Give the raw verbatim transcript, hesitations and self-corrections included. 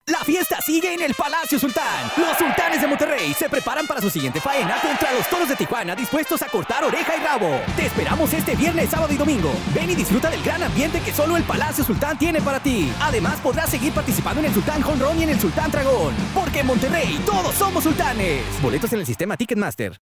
La fiesta sigue en el Palacio Sultán. Los sultanes de Monterrey se preparan para su siguiente faena contra los toros de Tijuana, dispuestos a cortar oreja y rabo. Te esperamos este viernes, sábado y domingo. Ven y disfruta del gran ambiente que solo el Palacio Sultán tiene para ti. Además, podrás seguir participando en el Sultán Home Run y en el Sultán Dragón. Porque en Monterrey todos somos sultanes. Boletos en el sistema Ticketmaster.